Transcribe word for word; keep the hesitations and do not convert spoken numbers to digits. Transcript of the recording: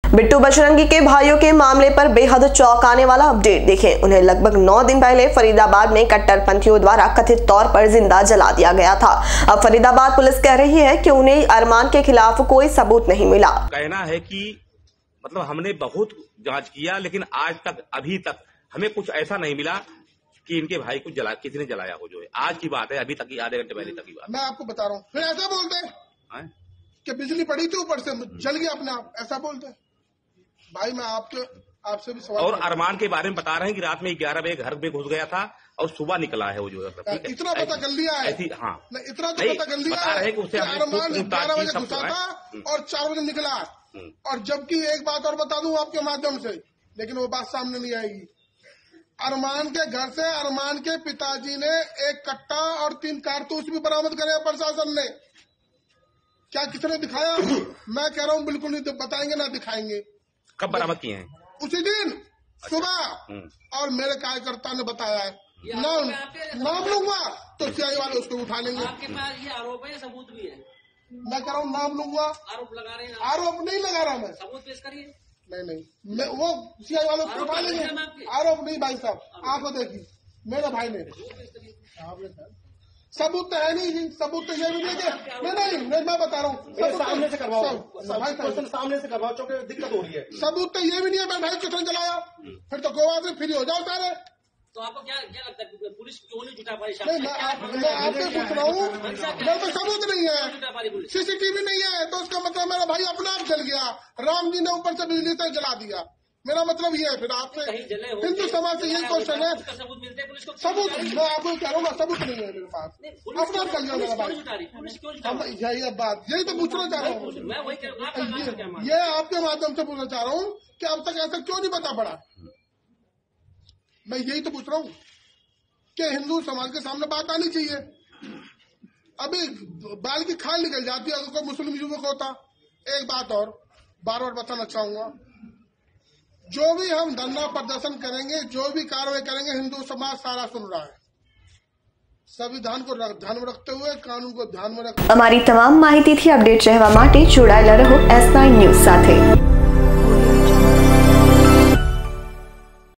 बिट्टू बजरंगी के भाइयों के मामले पर बेहद चौंकाने वाला अपडेट देखें। उन्हें लगभग नौ दिन पहले फरीदाबाद में कट्टरपंथियों द्वारा कथित तौर पर जिंदा जला दिया गया था। अब फरीदाबाद पुलिस कह रही है कि उन्हें अरमान के खिलाफ कोई सबूत नहीं मिला। कहना है कि मतलब हमने बहुत जांच किया, लेकिन आज तक अभी तक हमें कुछ ऐसा नहीं मिला कि इनके भाई को जला किसी ने जलाया हो। जो है आज की बात है, अभी तक ही आधे घंटे पहले तक की बात। मैं आपको बता रहा हूँ, फिर ऐसा बोलते हैं कि बिजली पड़ी थी ऊपर से जल गया अपने आप, ऐसा बोलते हैं। भाई मैं आपके आपसे भी सवाल और अरमान के बारे में बता रहे हैं कि रात में ग्यारह बजे घर में घुस गया था और सुबह निकला है वो जो है। इतना पता कर लिया है, हाँ इतना तो पता कर लिया है कि अरमान ग्यारह बजे घुसा था और चार बजे निकला। और जबकि एक बात और बता दूं आपके माध्यम से, लेकिन वो बात सामने नहीं आएगी। अरमान के घर से अरमान के पिताजी ने एक कट्टा और तीन कारतूस भी बरामद करे प्रशासन ने। क्या किसने दिखाया? मैं कह रहा हूँ बिल्कुल नहीं बताएंगे, ना दिखाएंगे। कब बरामद किए हैं? उसी दिन सुबह। और मेरे कार्यकर्ता ने बताया है, नाम नाम लूंगा तो सीआई वाले उसको उठा लेंगे। आपके पास ये आरोप है, सबूत भी है। मैं कह रहा हूँ नाम लूंगा। आरोप लगा रहे हैं? आरोप नहीं लगा रहा मैं, सबूत पेश करिए। नहीं नहीं मैं वो सीआई वालों को उठा लेंगे। आरोप नहीं भाई साहब, आपको देखिए मेरे भाई ने सबूत तो है नहीं जी। सबूत तो ये भी नहीं है। नहीं नहीं नहीं मैं बता रहा हूँ, सामने से करवाओ, सामने से करवाओ, क्योंकि दिक्कत हो रही है। सबूत तो ये भी नहीं है मैं भाई किसने जलाया, फिर तो गोवा से फ्री हो जाओ सारे। तो आपको क्या क्या लगता है पुलिस क्यों नहीं जुटा पाई? नहीं मैं आपसे पूछ रहा हूँ, मेरे तो सबूत नहीं है, सीसीटीवी नहीं है, तो उसका मतलब मेरा भाई अपने आप जल गया। राम जी ने ऊपर से बिजली से जला दिया। मेरा मतलब ये है। फिर आपसे हिंदू समाज से यही क्वेश्चन है, सबूत मिलते हैं पुलिस को? सबूत मैं आपको कह रहा हूँ, सबूत नहीं है मेरे पास। अपना कर लिया मेरा भाई, यही बात, यही तो पूछना चाह रहा हूँ। ये आपके माध्यम से पूछना चाह रहा हूँ कि अब तक ऐसा क्यों नहीं बता पड़ा। मैं यही तो पूछ रहा हूँ कि हिंदू समाज के सामने बात आनी चाहिए। अभी बाल की खाल निकल जाती है अगर कोई मुस्लिम युवक होता। एक बात और बार बार बताना चाहूंगा, जो भी हम धरना प्रदर्शन करेंगे, जो भी कार्रवाई करेंगे, हिंदू समाज सारा सुन रहा है। संविधान को ध्यान में रखते हुए, कानून को ध्यान में रखते। અમારી તમામ માહિતીથી અપડેટ રહેવા માટે જોડાયેલા રહો એસ નાઇન ન્યૂઝ સાથે।